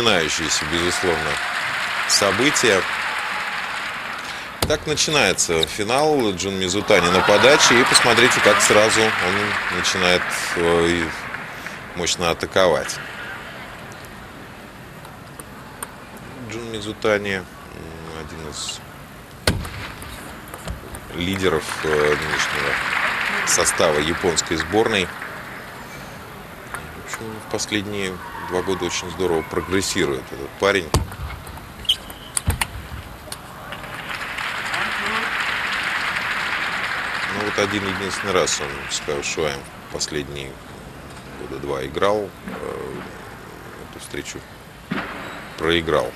запоминающееся, безусловно, событие. Так начинается финал. Джун Мизутани на подаче. И посмотрите, как сразу он начинает мощно атаковать. Джун Мизутани один из лидеров нынешнего состава японской сборной. В общем, в последние 2 года очень здорово прогрессирует этот парень. Ну вот один-единственный раз он с Хао Шуаем в последние 2 года играл. Эту встречу проиграл.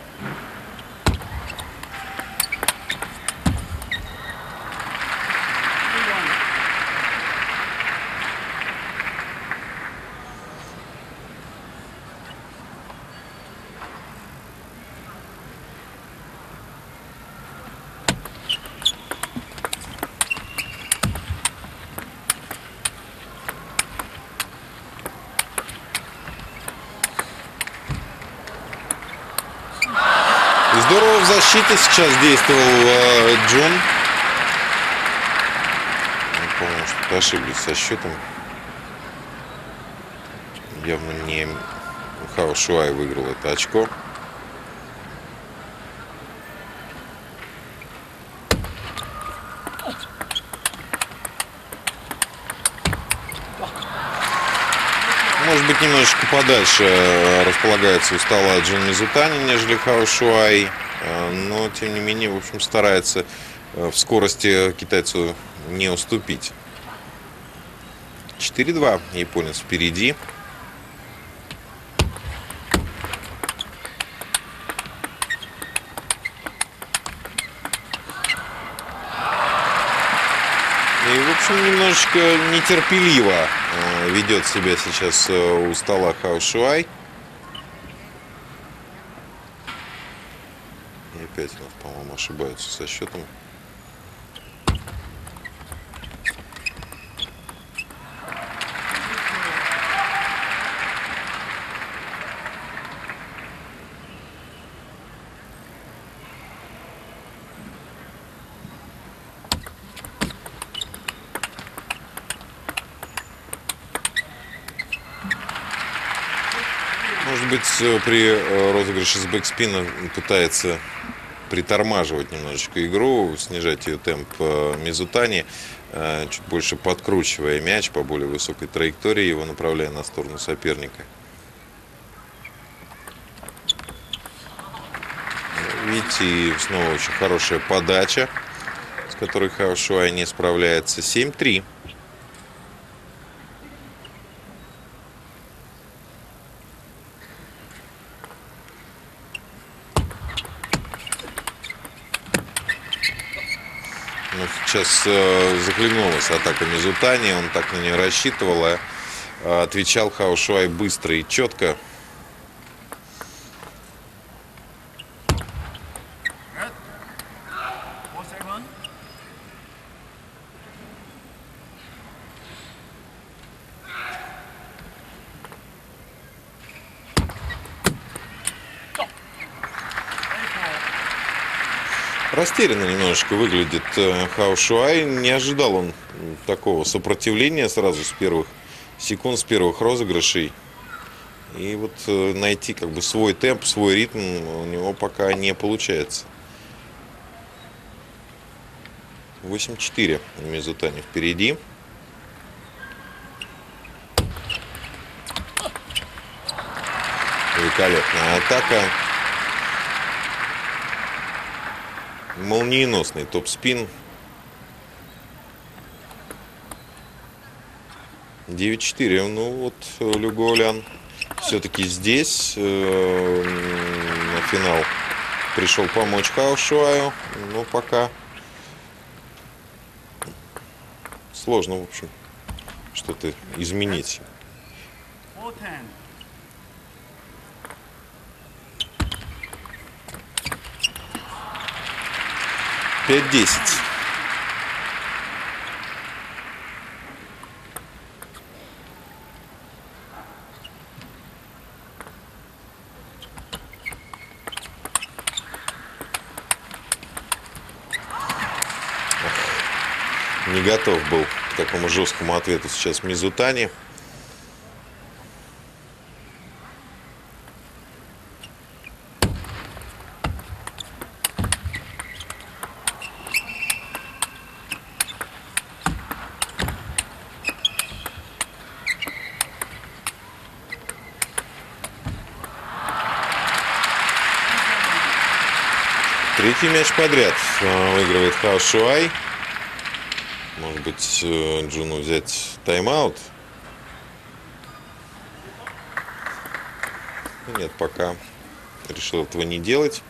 Здорово в защите сейчас действовал Джун. По-моему, что-то ошиблись со счетом. Явно не Хао Шуай выиграл это очко. Может быть, немножечко подальше располагается у стола Джун Мизутани, нежели Хао Шуай. Но, тем не менее, в общем, старается в скорости китайцу не уступить. 4-2. Японец впереди. И, в общем, немножечко нетерпеливо ведет себя сейчас у стола Хао Шуай. И опять у нас, по-моему, ошибаются со счетом. Может быть, при розыгрыше с бэкспина пытается притормаживать немножечко игру, снижать ее темп Мизутани, чуть больше подкручивая мяч по более высокой траектории, его направляя на сторону соперника. Видите, снова очень хорошая подача, с которой Хао Шуай не справляется. 7-3. Сейчас захлебнулась атака Мизутани, он так на нее рассчитывал, а отвечал Хао Шуай быстро и четко. Растерянно немножечко выглядит Хао Шуай. Не ожидал он такого сопротивления сразу с первых секунд, с первых розыгрышей. И вот найти как бы свой темп, свой ритм у него пока не получается. 8-4 Мизутани впереди. Великолепная атака. Молниеносный топ-спин. 9-4. Ну вот Лю Гоулян все-таки здесь на финал пришел помочь Хао Шуаю. Но пока сложно, в общем, что-то изменить. 5-10. Не готов был к такому жесткому ответу сейчас Мизутани. Третий мяч подряд выигрывает Хао Шуай. Может быть, Джуну взять тайм-аут? Нет, пока решил этого не делать.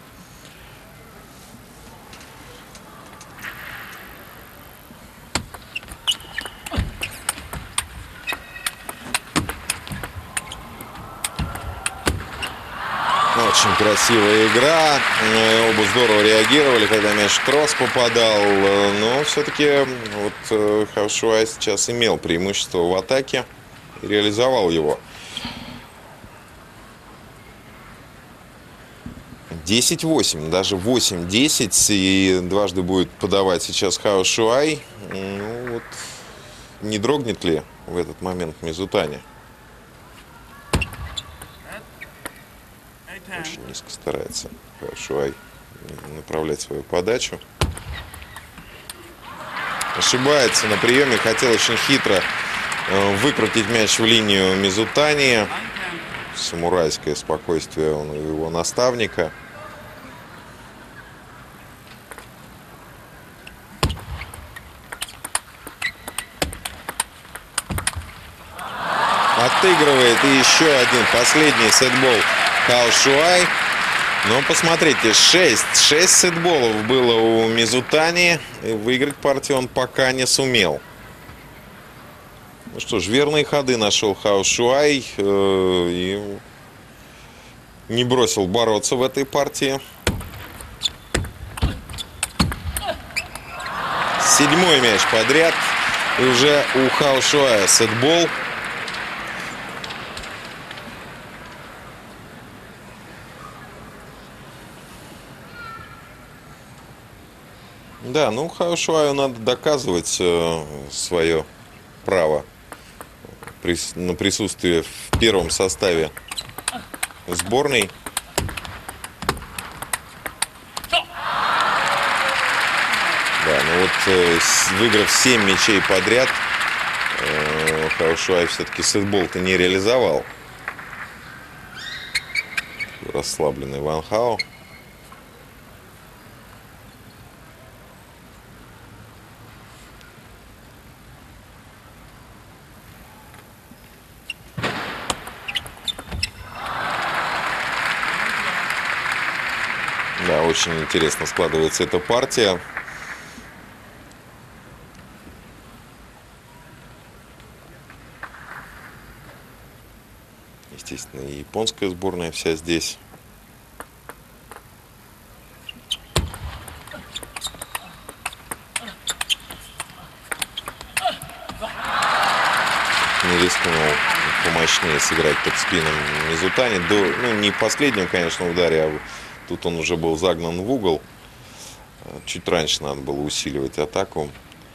Очень красивая игра. Оба здорово реагировали, когда мяч в кросс попадал. Но все-таки вот Хао Шуай сейчас имел преимущество в атаке и реализовал его. 10-8, даже 8-10. И дважды будет подавать сейчас Хао Шуай. Ну, вот, не дрогнет ли в этот момент Мизутани? Очень низко старается Хао Шуай направлять свою подачу. Ошибается на приеме. Хотел очень хитро выкрутить мяч в линию Мизутани. Самурайское спокойствие у его наставника. Отыгрывает. И еще один последний сетбол Хао Шуай. Но посмотрите, 6 сетболов было у Мизутани. И выиграть партию он пока не сумел. Ну что ж, верные ходы нашел Хао Шуай. И не бросил бороться в этой партии. 7-й мяч подряд. И уже у Хао Шуая сетбол. Да, ну Хао Шуаю надо доказывать свое право на присутствие в первом составе сборной. Да, ну вот выиграв 7 мячей подряд, Хао Шуай все-таки сетбол-то не реализовал. Расслабленный Ван Хао. Да, очень интересно складывается эта партия. Естественно, и японская сборная вся здесь. Не рискнул помощнее сыграть под спином Мизутани. Ну, не в последнем, конечно, ударе, а тут он уже был загнан в угол. Чуть раньше надо было усиливать атаку.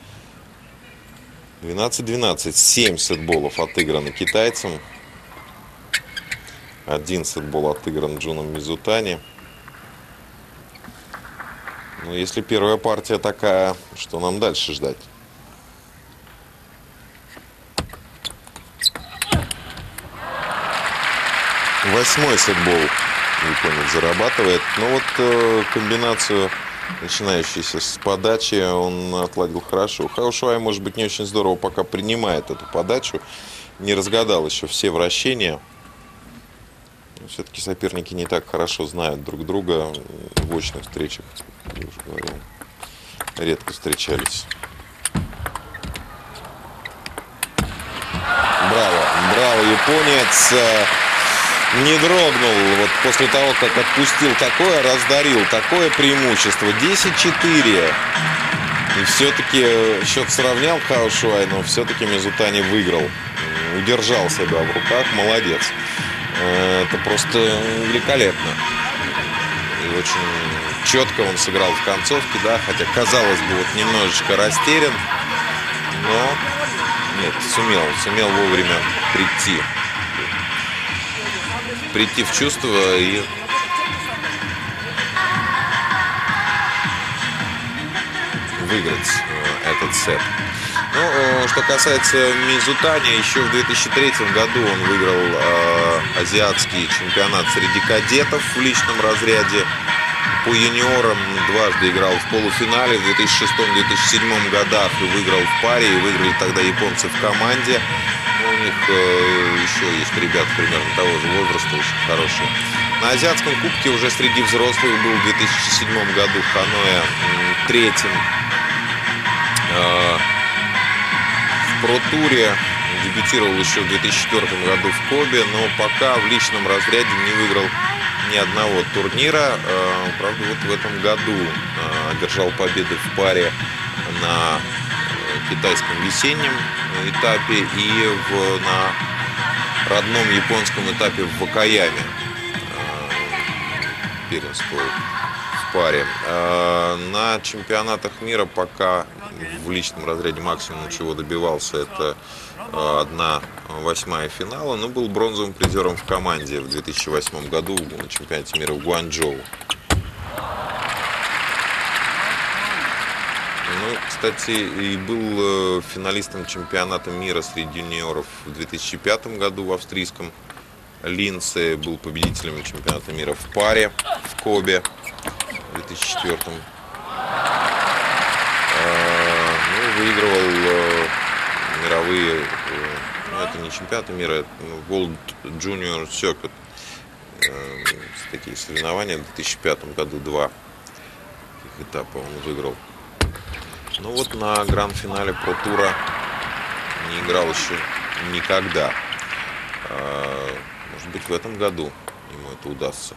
12-12. 7 сетболов отыграны китайцам. 1 сетбол отыгран Джуном Мизутани. Ну, если первая партия такая, что нам дальше ждать? Восьмой сетбол японец зарабатывает. Но вот комбинацию, начинающуюся с подачи, он отладил хорошо. Хао Шуай, может быть, не очень здорово пока принимает эту подачу. Не разгадал еще все вращения. Все-таки соперники не так хорошо знают друг друга. В очных встречах, я уже говорил, редко встречались. Браво, браво, японец. Не дрогнул вот после того, как отпустил такое, раздарил такое преимущество. 10-4. И все-таки счет сравнял Хао Шуай, но все-таки Мизутани выиграл. Удержал себя в руках. Молодец. Это просто великолепно. И очень четко он сыграл в концовке, да, хотя, казалось бы, вот немножечко растерян. но нет, сумел вовремя прийти в чувство и выиграть этот сет. Ну, что касается Мизутани, еще в 2003 году он выиграл азиатский чемпионат среди кадетов в личном разряде. По юниорам дважды играл в полуфинале в 2006-2007 годах и выиграл в паре, и выиграли тогда японцы в команде. У них еще есть ребята примерно того же возраста, очень хорошие. На азиатском кубке уже среди взрослых был в 2007 году в Ханое третьим. В Про-туре дебютировал еще в 2004 году в Кобе, но пока в личном разряде не выиграл ни одного турнира. Правда, вот в этом году одержал победы в паре на китайском весеннем этапе и на родном японском этапе в Вакаяме. Первенство в паре. На чемпионатах мира пока в личном разряде максимум, чего добивался, это 1/8 финала, но был бронзовым призером в команде в 2008 году на чемпионате мира в Гуанчжоу. Ну, кстати, и был финалистом чемпионата мира среди юниоров в 2005 году в австрийском Линце, был победителем чемпионата мира в паре в Кобе в 2004. Выигрывал мировые, это не чемпионаты мира, это World Junior Circuit, такие соревнования. В 2005 году 2 этапа он выиграл. Но вот на гранд-финале Про-тура не играл еще никогда. Может быть, в этом году ему это удастся.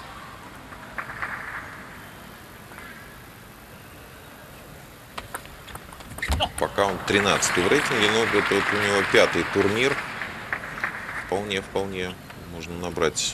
Пока он 13-й в рейтинге, но это вот у него 5-й турнир. Вполне можно набрать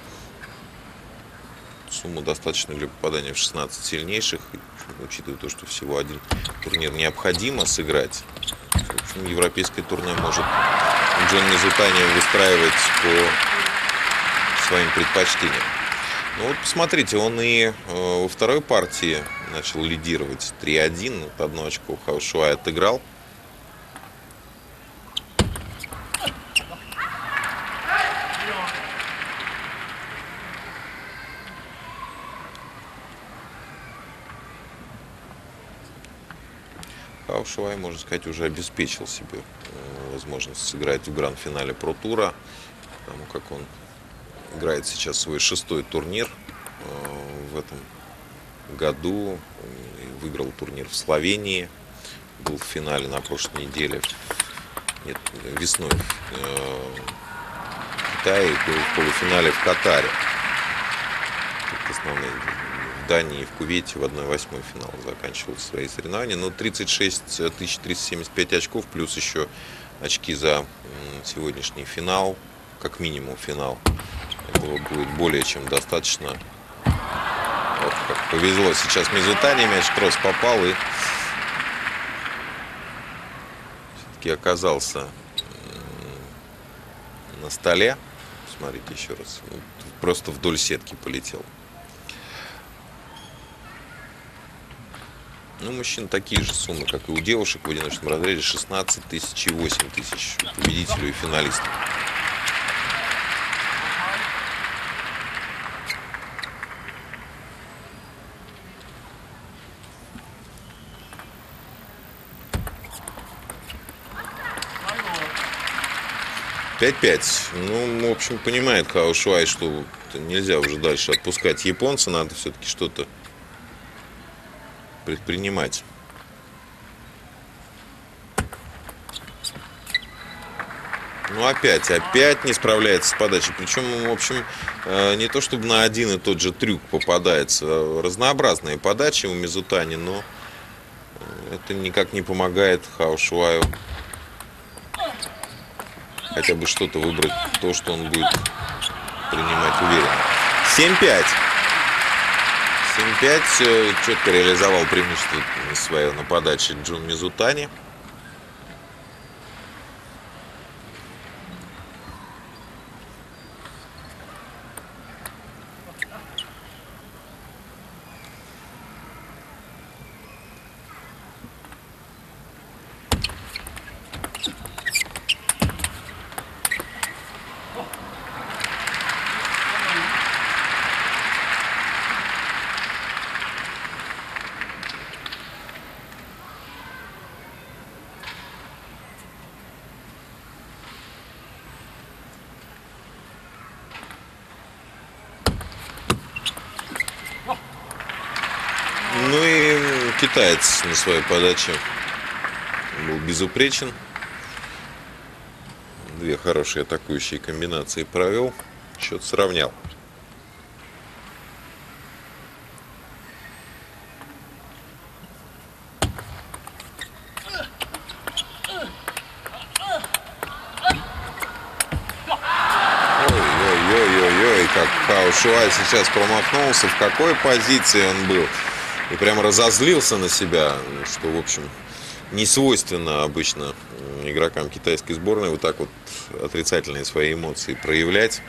сумму достаточно для попадания в 16 сильнейших, учитывая то, что всего один турнир необходимо сыграть. В общем, европейское турне может Джон Мизутани выстраивать по своим предпочтениям. Ну вот посмотрите, он и во второй партии начал лидировать 3-1. Вот одно очко Хао Шуай отыграл. Хао Шуай, можно сказать, уже обеспечил себе возможность сыграть в гранд-финале Про-тура, потому как он играет сейчас свой 6-й турнир в этом году. Выиграл турнир в Словении, был в финале на прошлой неделе, весной в Китае, был в полуфинале в Катаре. Основные в Дании и в Кувейте в 1/8 финал заканчивал свои соревнования. Но 36 375 очков, плюс еще очки за сегодняшний финал, как минимум финал. Этого будет более чем достаточно. Вот как повезло сейчас Мизутани, мяч в кросс попал и все-таки оказался на столе. Смотрите еще раз, просто вдоль сетки полетел. Ну, мужчин такие же суммы, как и у девушек в одиночном разряде: 16 тысяч и 8 тысяч победителю и финалисту. Пять. Ну, в общем, понимает Хао Шуай, что нельзя уже дальше отпускать японца, надо все-таки что-то предпринимать. Ну, опять не справляется с подачей. Причем, в общем, не то чтобы на один и тот же трюк попадается. Разнообразные подачи у Мизутани, но это никак не помогает Хао Шуаю хотя бы что-то выбрать, то, что он будет принимать уверенно. 7-5. 7-5. Четко реализовал преимущество свое на подаче Джун Мизутани. китаец на своей подаче был безупречен. Две хорошие атакующие комбинации провел. Счет сравнял. Ой-ой-ой-ой-ой, как Хао Шуай сейчас промахнулся, в какой позиции он был. И прямо разозлился на себя, что, в общем, не свойственно обычно игрокам китайской сборной вот так вот отрицательные свои эмоции проявлять.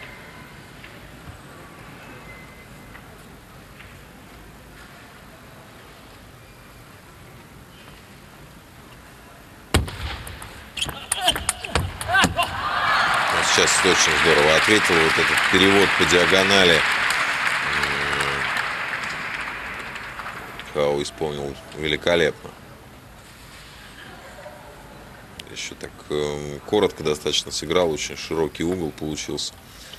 Сейчас очень здорово ответил вот этот перевод по диагонали. Хао исполнил великолепно. Еще так коротко достаточно сыграл, очень широкий угол получился.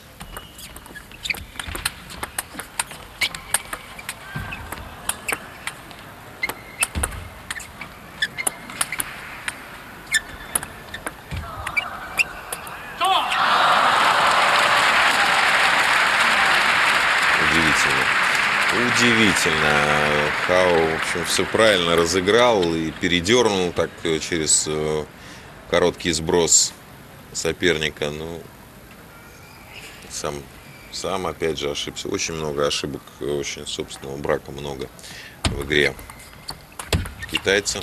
Удивительно. Хао, в общем, все правильно разыграл и передернул так через короткий сброс соперника. Ну, сам опять же ошибся. Очень много ошибок, очень собственного брака много в игре китайца.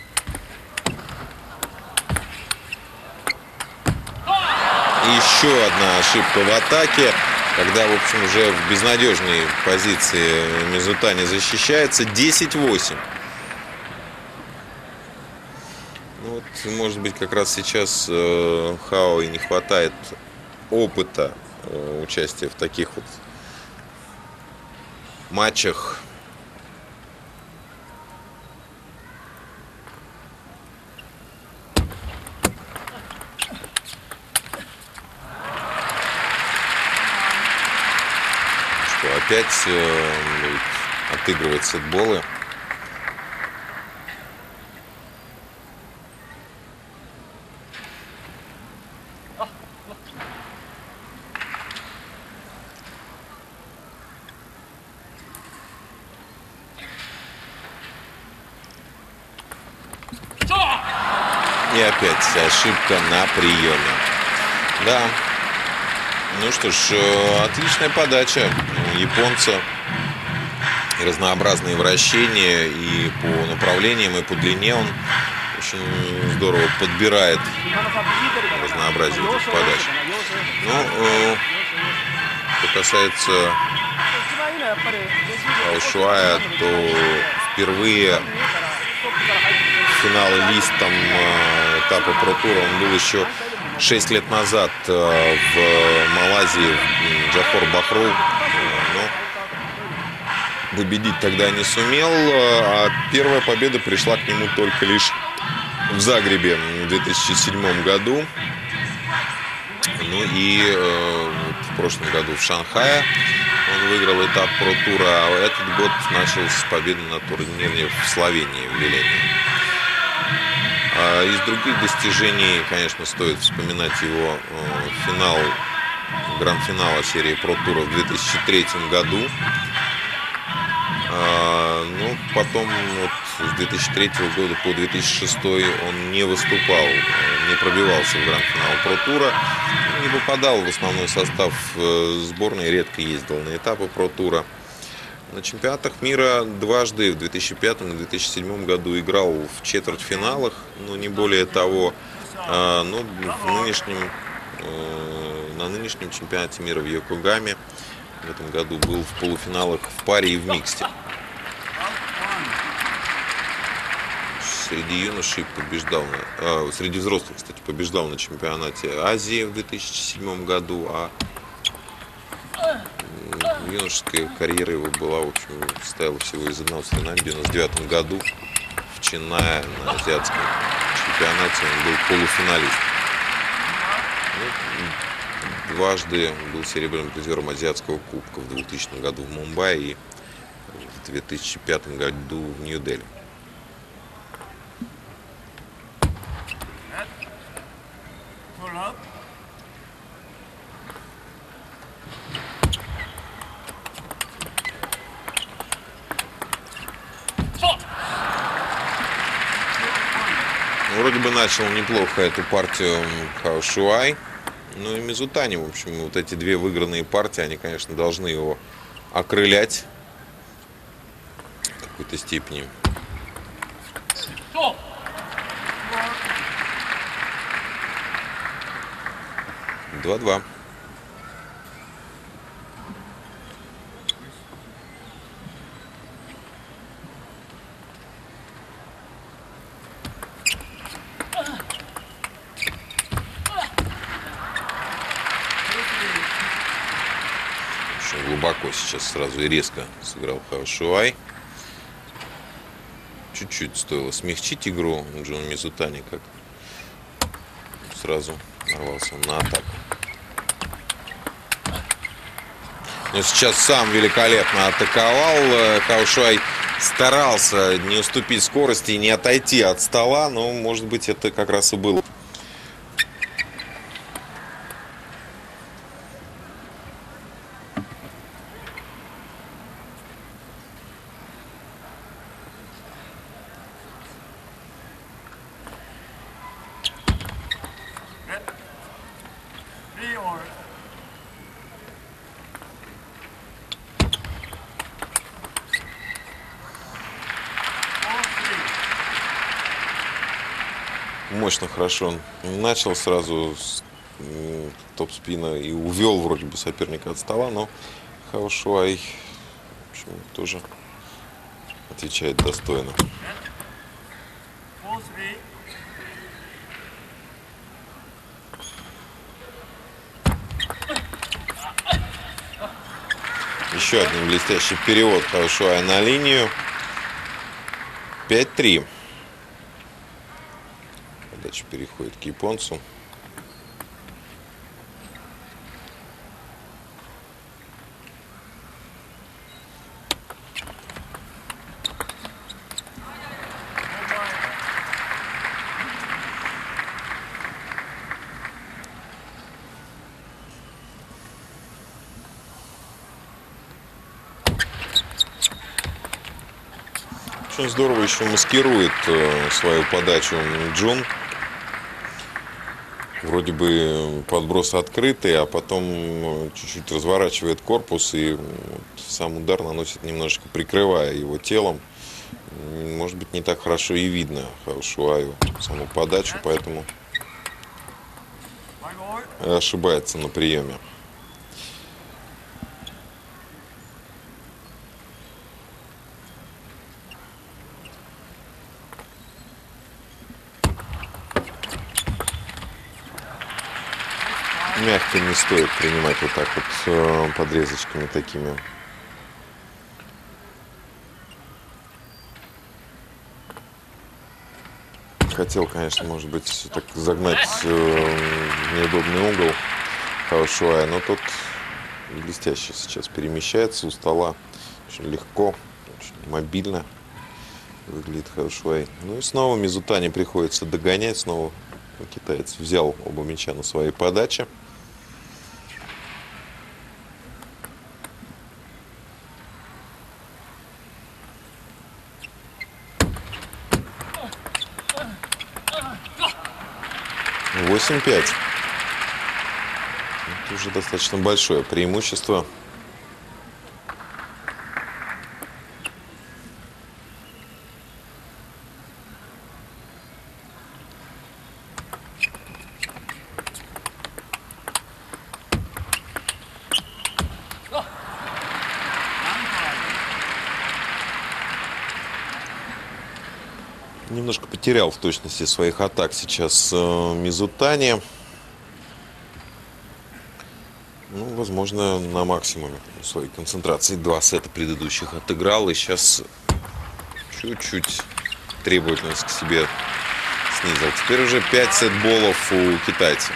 И еще одна ошибка в атаке. Когда, в общем, уже в безнадежной позиции Мизутани защищается. 10-8. Ну, вот, может быть, как раз сейчас Хао и не хватает опыта участия в таких вот матчах. Опять отыгрывать сетболы. И опять ошибка на приеме. Да. Ну что ж, отличная подача японца. И разнообразные вращения и по направлениям, и по длине он очень здорово подбирает разнообразие этих подач. Ну, что касается Хао Шуая, то впервые финалистом этапа Про-тура он был еще 6 лет назад в Малайзии, в Джохор Бахру, но победить тогда не сумел, а первая победа пришла к нему только лишь в Загребе в 2007 году. Ну и в прошлом году в Шанхае он выиграл этап Про-тура, а этот год начал с победы на турнире в Словении, в Вилене. Из других достижений, конечно, стоит вспоминать его финал, гранд-финала серии Про-тура в 2003 году. Но потом вот с 2003 года по 2006 он не выступал, не пробивался в гранд-финал Про-тура, не попадал в основной состав сборной, редко ездил на этапы Про-тура. На чемпионатах мира дважды в 2005 и 2007 году играл в четвертьфиналах, но не более того. Но на нынешнем чемпионате мира в Йокогаме в этом году был в полуфиналах в паре и в миксте. Среди юношей побеждал, среди взрослых, кстати, побеждал на чемпионате Азии в 2007 году, а юношеская карьера его была, в общем, состояла всего из одного соревнования. В 1999 году в Чинае на азиатском чемпионате он был полуфиналист. Ну, дважды был серебряным призером азиатского кубка в 2000 году в Мумбаи и в 2005 году в Нью-Дели. вроде бы начал неплохо эту партию Хао Шуай. Ну и Мизутани, в общем, вот эти две выигранные партии, они, конечно, должны его окрылять в какой-то степени. 2-2. Очень глубоко сейчас сразу и резко сыграл Хао Шуай. Чуть-чуть стоило смягчить игру Джону Мизутани, как сразу нарвался на атаку. Но сейчас сам великолепно атаковал. Хао Шуай старался не уступить скорости и не отойти от стола, но, может быть, это как раз и было. Мощно, хорошо он начал сразу с топ-спина и увел вроде бы соперника от стола, но Хао Шуай, в общем, тоже отвечает достойно. Еще один блестящий перевод Хао Шуая на линию. 5-3. Подача переходит к японцу. Очень здорово еще маскирует свою подачу Джун. Вроде бы подброс открытый, а потом чуть-чуть разворачивает корпус и сам удар наносит, немножечко прикрывая его телом. Может быть, не так хорошо и видно Хао Шуаю саму подачу, поэтому ошибается на приеме. Мягко не стоит принимать вот так вот подрезочками такими. Хотел, конечно, может быть, так загнать в неудобный угол Хао Шуая, но тот блестяще сейчас перемещается у стола. Очень легко, очень мобильно выглядит Хао Шуай. Ну и снова Мизутани приходится догонять. Снова китаец взял оба мяча на своей подаче. Восемь 5. Это уже достаточно большое преимущество. Немножко потерял в точности своих атак сейчас Мизутани. Ну, возможно, на максимуме своей концентрации 2 сета предыдущих отыграл. И сейчас чуть-чуть требовательность к себе снизил. Теперь уже 5 сетболов у китайца.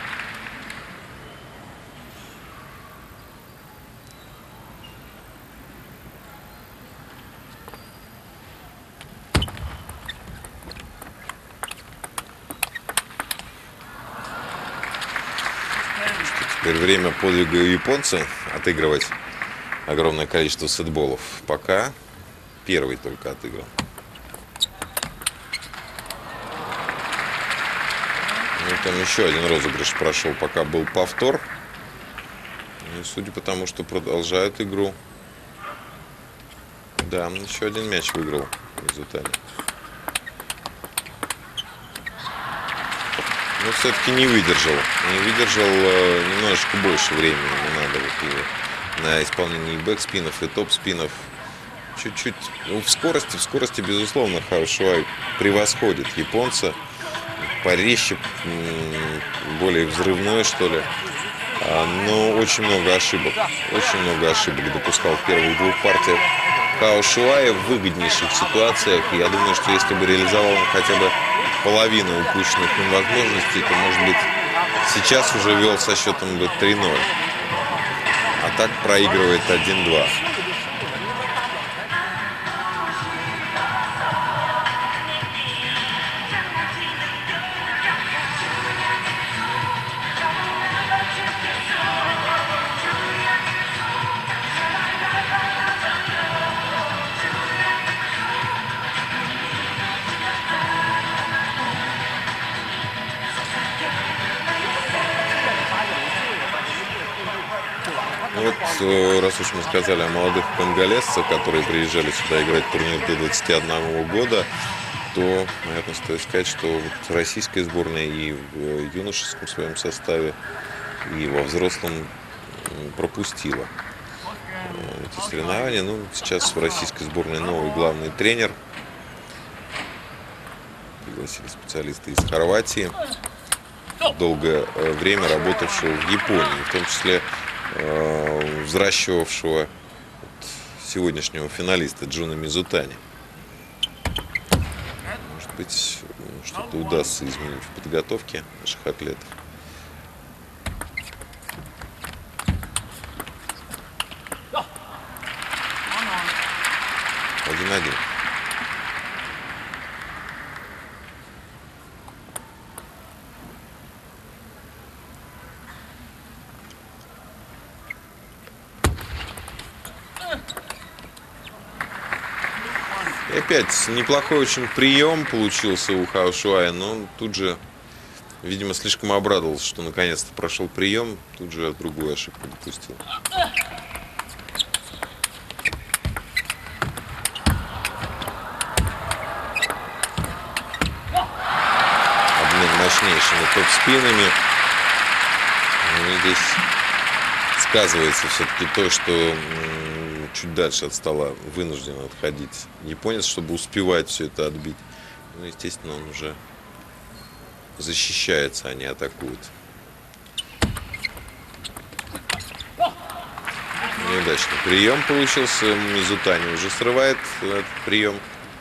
Теперь время подвига у японца отыгрывать огромное количество сетболов. Пока первый только отыгран. Ну, там еще один розыгрыш прошел, пока был повтор. И судя по тому, что продолжают игру. Да, еще один мяч выиграл Мизутани. Но все-таки не выдержал. Не выдержал, немножечко больше времени не надо вот на исполнение и бэкспинов, и топ-спинов. Чуть-чуть. Ну, в скорости, безусловно, Хао Шуай превосходит японца. Порезче, более взрывной, что ли. Но очень много ошибок. Очень много ошибок допускал в первых двух партиях Хао Шуай в выгоднейших ситуациях. Я думаю, что если бы реализовал он хотя бы половину упущенных им возможностей, то, может быть, сейчас уже вел со счетом бы 3-0. А так проигрывает 1-2. Вот, раз уж мы сказали о молодых конголезцах, которые приезжали сюда играть в турнир до 21 года, то, наверное, стоит сказать, что вот российская сборная и в юношеском своем составе, и во взрослом пропустила эти соревнования. Ну, сейчас в российской сборной новый главный тренер. Пригласили специалиста из Хорватии, долгое время работавшего в Японии, в том числе взращивавшего сегодняшнего финалиста Джуна Мизутани. Может быть, что-то удастся изменить в подготовке наших атлетов. Один-один. И опять неплохой очень прием получился у Хао Шуая, но тут же, видимо, слишком обрадовался, что наконец-то прошел прием, тут же другую ошибку допустил. Обмен мощнейшими топ-спинами. Ну, здесь сказывается все-таки то, что чуть дальше от стола вынужден отходить японец, чтобы успевать все это отбить. Ну, естественно, он уже защищается, а не атакует. Неудачный прием получился. Мизутани уже срывает этот прием.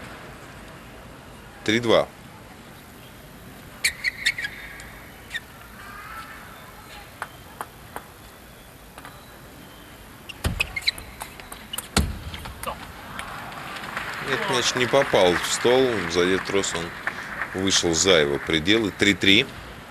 3-2. Нет, мяч не попал в стол. Задет трос, он вышел за его пределы. 3-3.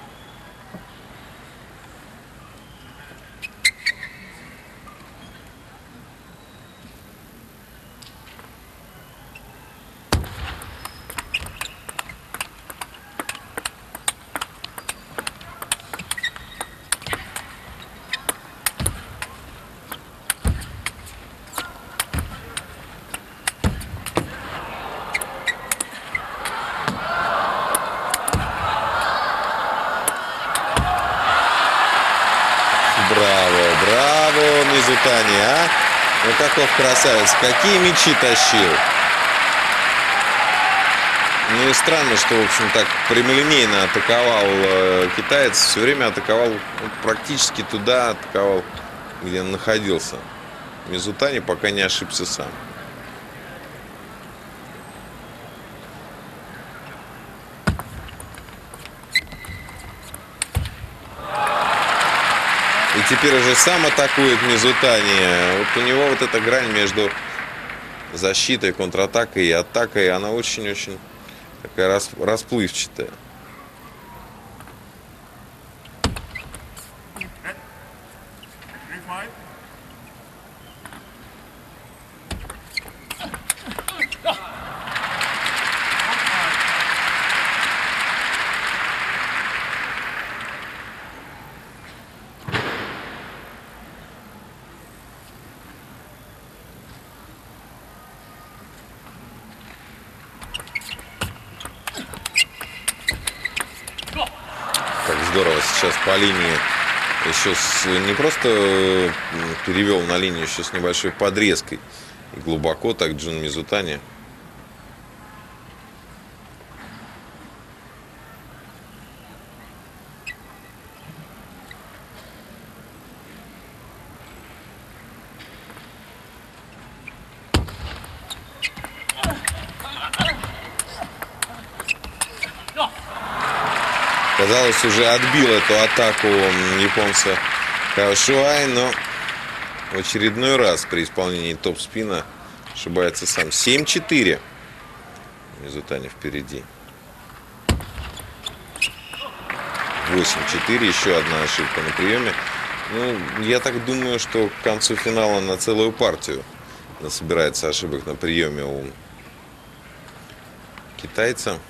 Браво, браво, Мизутани, а? Ну каков красавец, какие мячи тащил. Ну и странно, что, в общем, так прямолинейно атаковал китаец. Все время атаковал, практически туда атаковал, где он находился. Мизутани пока не ошибся сам. И теперь уже сам атакует Мизутани. Вот у него вот эта грань между защитой, контратакой и атакой, она очень-очень такая расплывчатая. сейчас по линии еще не просто перевел на линию, еще с небольшой подрезкой. И глубоко так Джун Мизутани. Казалось, уже отбил эту атаку японца Хао Шуай, но в очередной раз при исполнении топ-спина ошибается сам. 7-4. Мизутани впереди. 8-4. Еще одна ошибка на приеме. Ну, я так думаю, что к концу финала на целую партию насобирается ошибок на приеме у китайца.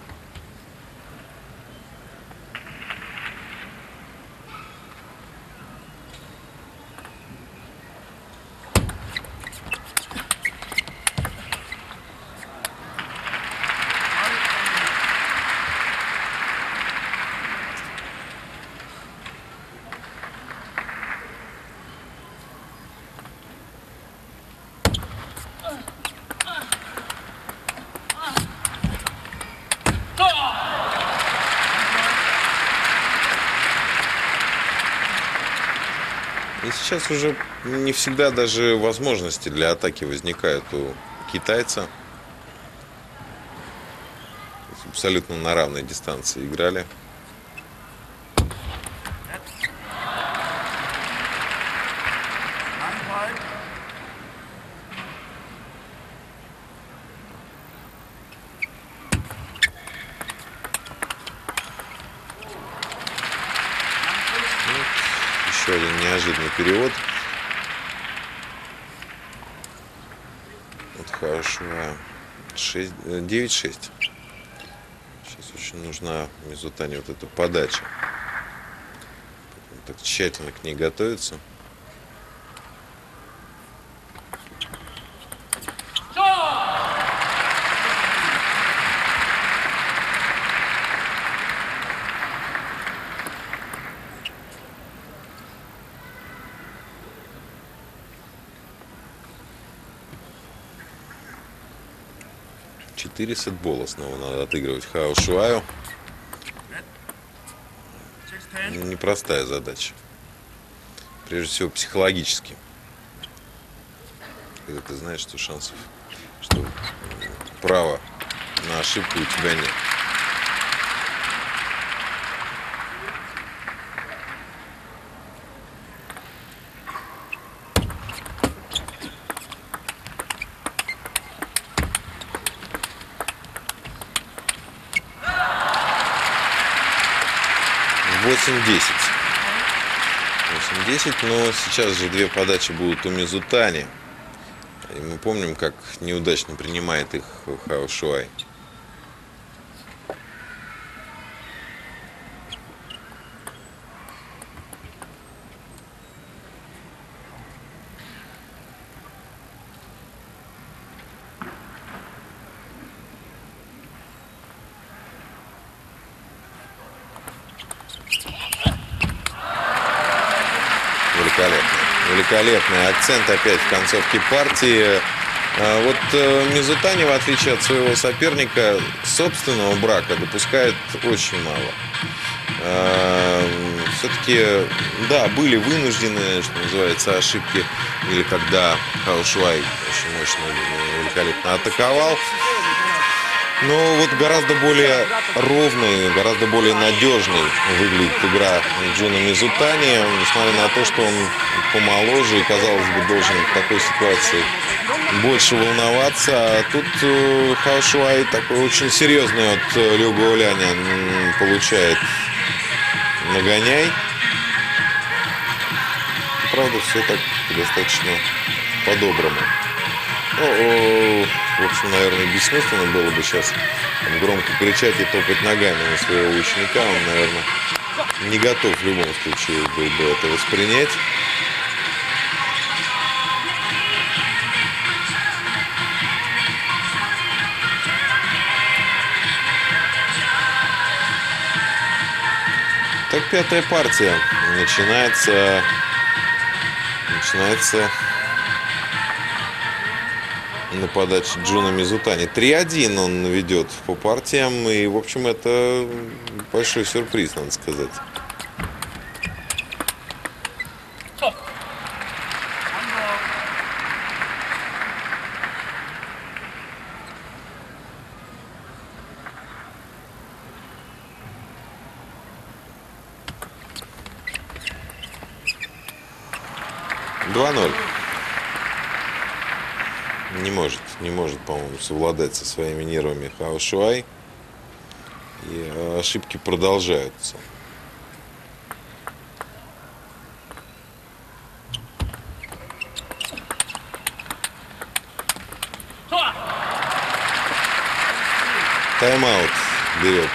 И сейчас уже не всегда даже возможности для атаки возникают у китайца. Абсолютно на равной дистанции играли. Еще один неожиданный перевод. Вот хорошо. 9-6. Сейчас очень нужна Мизутани вот эта подача. Он так тщательно к ней готовится. Четыре сетбола снова надо отыгрывать Хао Шуаю. Непростая задача. Прежде всего психологически. Когда ты знаешь, что шансов, что права на ошибку у тебя нет. Восемь-10. 8-10, но сейчас же две подачи будут у Мизутани. И мы помним, как неудачно принимает их Хао Шуай. Великолепный акцент опять в концовке партии. Вот Мизутани, в отличие от своего соперника, собственного брака допускает очень мало. Все-таки, да, были вынуждены, что называется, ошибки. Или когда Хао Шуай очень мощно, великолепно атаковал. Но вот гораздо более ровной, гораздо более надежной выглядит игра Джуна Мизутани, несмотря на то, что он помоложе и, казалось бы, должен в такой ситуации больше волноваться. А тут Хао Шуай такой очень серьезный от Лю Гуоляня получает нагоняй. Правда, все так достаточно по-доброму. Ну, в общем, наверное, бессмысленно было бы сейчас громко кричать и топать ногами на своего ученика. Он, наверное, не готов в любом случае был бы это воспринять. Так, пятая партия. Начинается на подаче Джуна Мизутани. 3-1 он ведет по партиям. И, в общем, это большой сюрприз, надо сказать. Не может, по-моему, совладать со своими нервами Хао Шуай. И ошибки продолжаются. Тайм-аут берет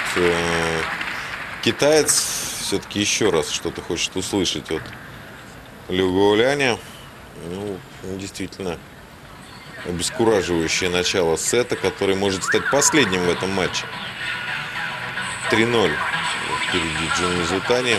китаец. Все-таки еще раз что-то хочет услышать от Лю Гуоляня. Ну, действительно, обескураживающее начало сета, который может стать последним в этом матче. 3-0 впереди Джун Мизутани.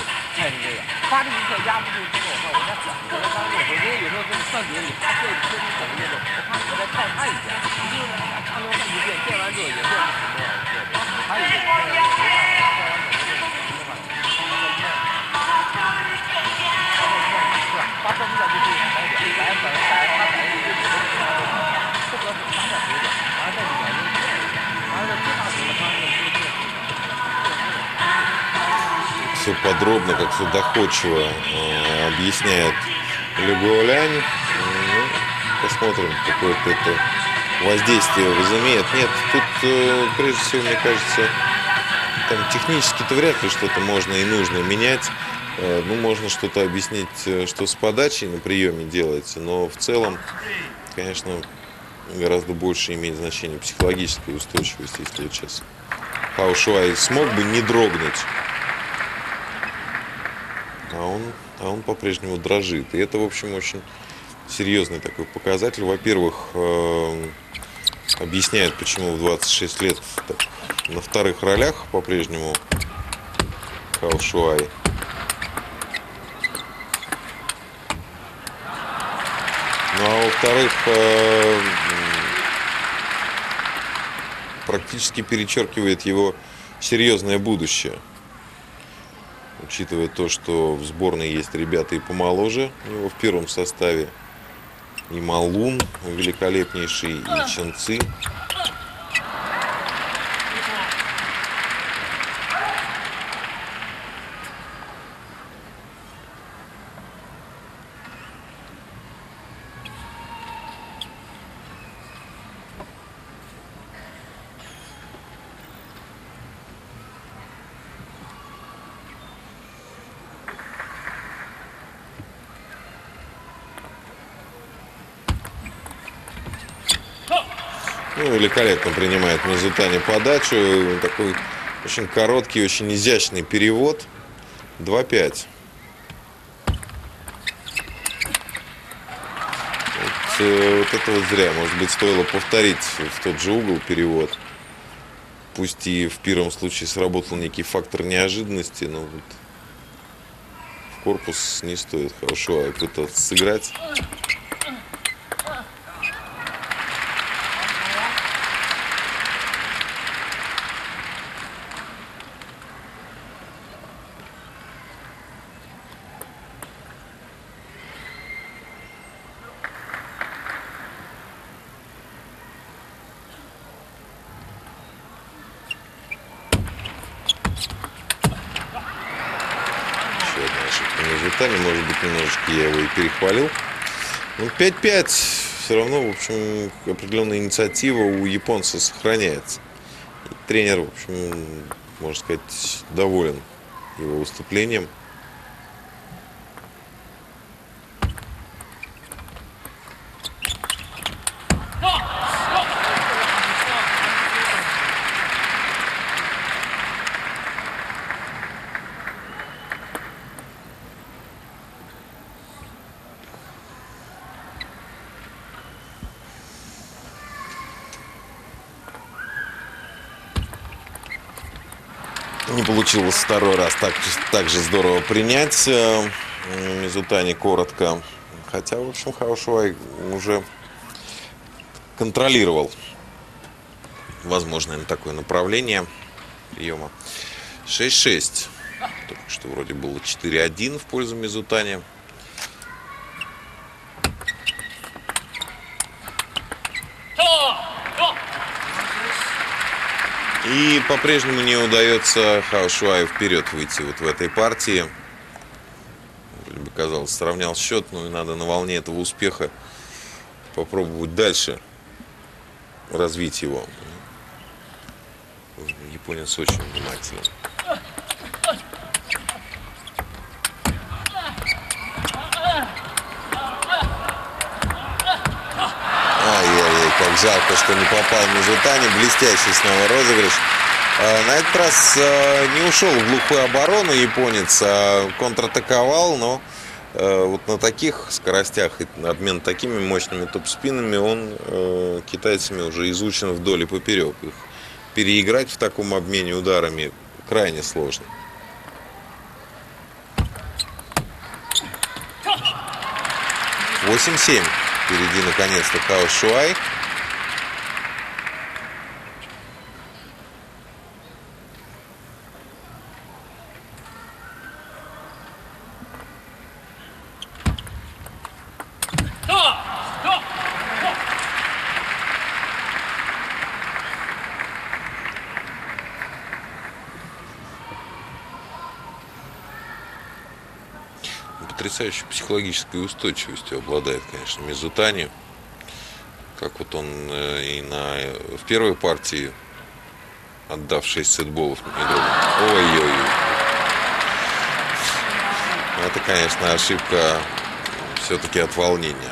Все подробно, как все доходчиво объясняет Лю Гуолянь. Ну, посмотрим, какое-то это воздействие возымеет. Нет, тут прежде всего, мне кажется, там технически-то вряд ли что-то можно и нужно менять. Ну, можно что-то объяснить, что с подачей на приеме делается, но в целом, конечно, гораздо больше имеет значение психологическая устойчивость, если вот сейчас Хао Шуай смог бы не дрогнуть, а он по-прежнему дрожит. И это, в общем, очень серьезный такой показатель. Во-первых, объясняет, почему в 26 лет так, на вторых ролях по-прежнему Хао Шуай. Ну, а во-вторых, практически перечеркивает его серьезное будущее. Учитывая то, что в сборной есть ребята и помоложе у него в первом составе. И Малун великолепнейший, и Чен Ци. Ну, великолепно принимает Мизутани подачу. Такой очень короткий, очень изящный перевод. 2-5. Вот это вот зря. Может быть, стоило повторить в тот же угол перевод. Пусть и в первом случае сработал некий фактор неожиданности, но вот в корпус не стоит Хао Шуай пытаться сыграть. Может быть, немножечко я его и перехвалил. Ну, 5-5. Все равно, в общем, определенная инициатива у японца сохраняется. И тренер, в общем, можно сказать, доволен его выступлением. Не получилось второй раз так же здорово принять. Мизутани коротко. Хотя, в общем, Хао Шуай уже контролировал возможное такое направление приема. 6-6. Только что вроде было 4-1 в пользу Мизутани. И по-прежнему не удается Хао Шуаю вперед выйти вот в этой партии. Бы казалось, сравнял счет, но и надо на волне этого успеха попробовать дальше развить его. Японец очень внимателен. Ай-яй-яй, как жалко, что не попал Мизутани. Блестящий снова розыгрыш. На этот раз не ушел в глухую оборону японец, а контратаковал, но вот на таких скоростях и обмен такими мощными топ-спинами он китайцами уже изучен вдоль и поперек. Их переиграть в таком обмене ударами крайне сложно. (8-7). Впереди наконец-то Хао Шуай. Потрясающей психологической устойчивостью обладает, конечно, Мизутани. Как вот он в первой партии, отдав 6 сетболов, ой-ой-ой. Это, конечно, ошибка все-таки от волнения.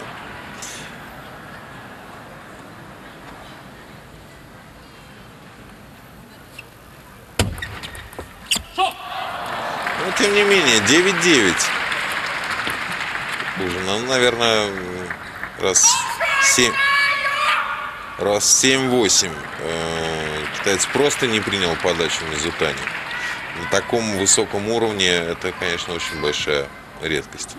Но, тем не менее, 9-9. Ну, наверное, раз 7-8 китаец просто не принял подачу Мизутани. На таком высоком уровне это, конечно, очень большая редкость.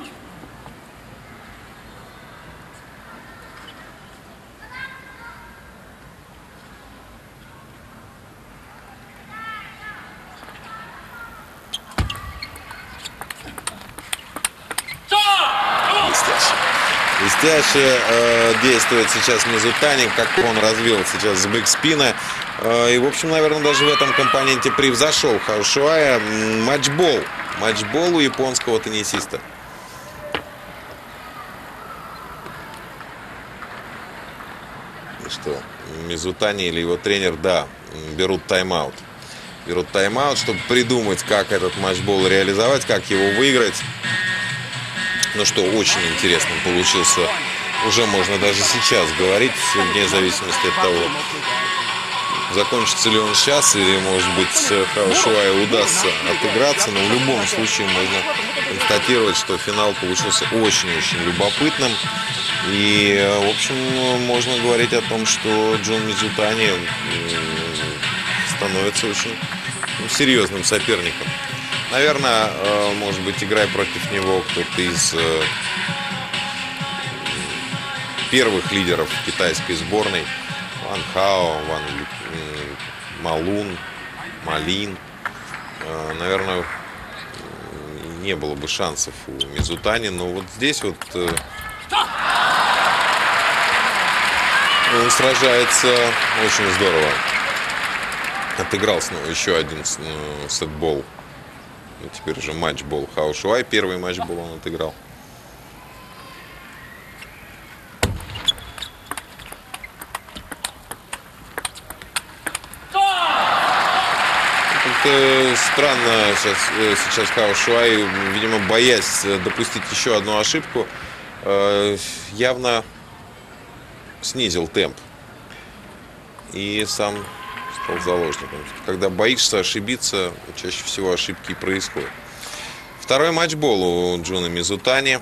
Блестяще действует сейчас Мизутани, как он развил сейчас с бэкспина. И, в общем, наверное, даже в этом компоненте превзошел Хао Шуая. Матчбол у японского теннисиста. И что, Мизутани или его тренер, да, берут тайм-аут. Берут тайм-аут, чтобы придумать, как этот матчбол реализовать, как его выиграть. Ну что, очень интересно получился. Уже можно даже сейчас говорить, вне зависимости от того, закончится ли он сейчас, или, может быть, Хао Шуаю удастся отыграться. Но в любом случае можно констатировать, что финал получился очень-очень любопытным. И, в общем, можно говорить о том, что Джон Мизутани становится очень серьезным соперником. Наверное, может быть, играя против него кто-то из первых лидеров китайской сборной. Ван Хао, Малин. Наверное, не было бы шансов у Мизутани. Но вот здесь вот он сражается очень здорово. Отыграл снова еще один сетбол. И теперь уже матчбол Хао Шуай. Первый матчбол он отыграл. Как-то странно сейчас Хао Шуай, видимо, боясь допустить еще одну ошибку, явно снизил темп. И сам стал заложником. Когда боишься ошибиться, чаще всего ошибки и происходят. Второй матчбол у Джона Мизутани.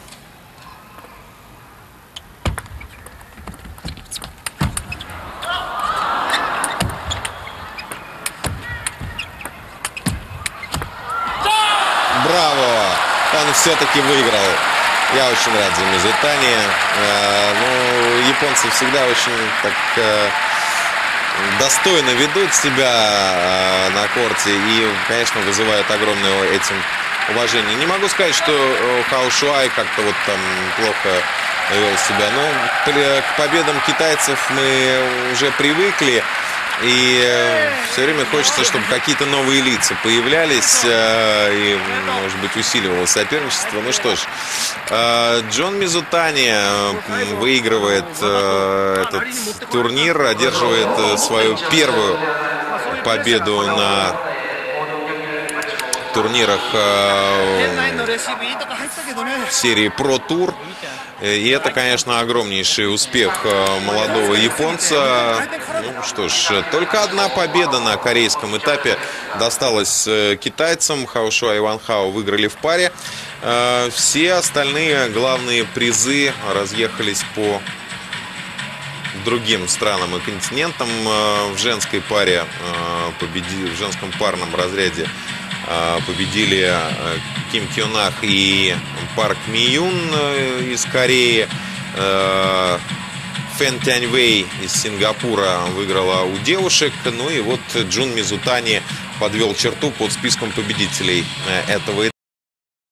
все-таки выиграл. Я очень рад за Мизутани. Ну, японцы всегда очень так достойно ведут себя на корте и, конечно, вызывают огромное этим уважение. Не могу сказать, что Хао Шуай как-то вот там плохо вел себя. Но к победам китайцев мы уже привыкли. И все время хочется, чтобы какие-то новые лица появлялись и, может быть, усиливалось соперничество. Ну что ж, Джон Мизутани выигрывает этот турнир, одерживает свою первую победу на турнирах серии Pro Tour. И это, конечно, огромнейший успех молодого японца. Ну что ж, только одна победа на корейском этапе досталась китайцам. Хао Шуай и Ван Хао выиграли в паре. Все остальные главные призы разъехались по другим странам и континентам. В женской паре, в женском парном разряде победили Ким Кёнах и Парк Ми Юн из Кореи. Фэн Тяньвэй из Сингапура выиграла у девушек. Ну и вот Джун Мизутани подвел черту под списком победителей этого этапа.